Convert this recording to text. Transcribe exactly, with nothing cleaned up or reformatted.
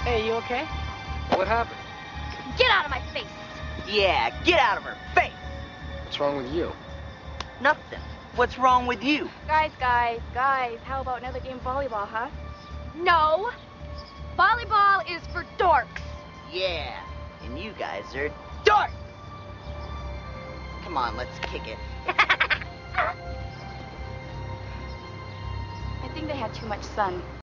Hey, you okay? What happened? Get out of my face! Yeah, get out of her face! What's wrong with you? Nothing. What's wrong with you? Guys, guys, guys, how about another game of volleyball, huh? No! Volleyball is for dorks! Yeah, and you guys are dorks! Come on, let's kick it. I think they had too much sun.